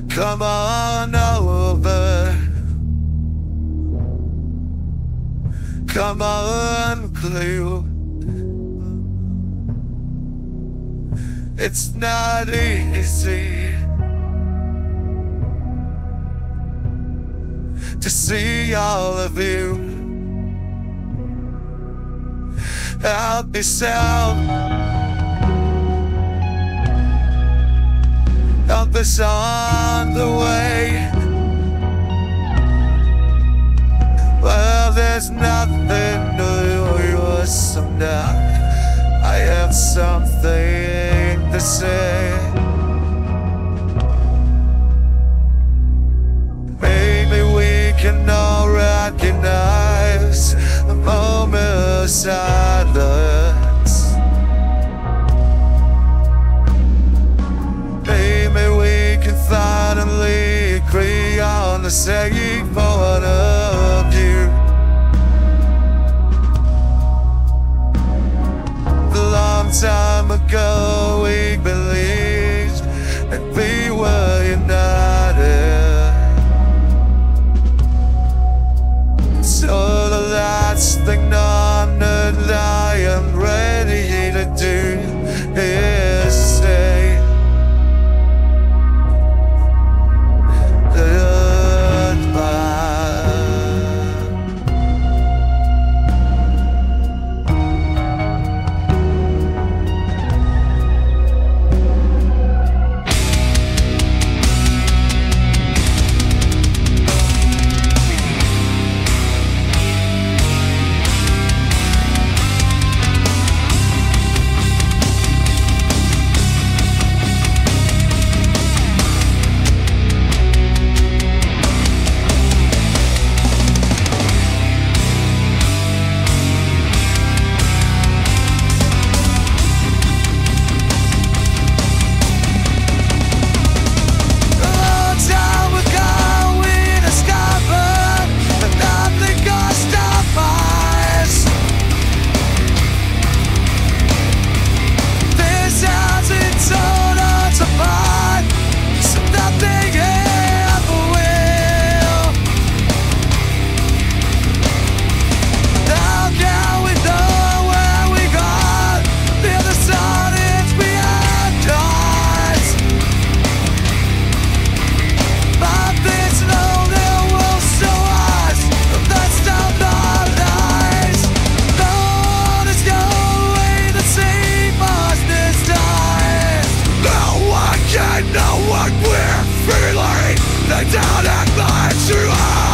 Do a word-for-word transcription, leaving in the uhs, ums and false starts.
Come on over. Come on, Cleo. It's not easy to see all of you. Help yourself. Help us on the way. Well, there's nothing new. So now I have something to say. Maybe we can all recognize a moment of silence. Maybe we can finally agree on the same point of view. A long time ago we believed that we were united. So the last thing on that I am ready to do is say down and climb through.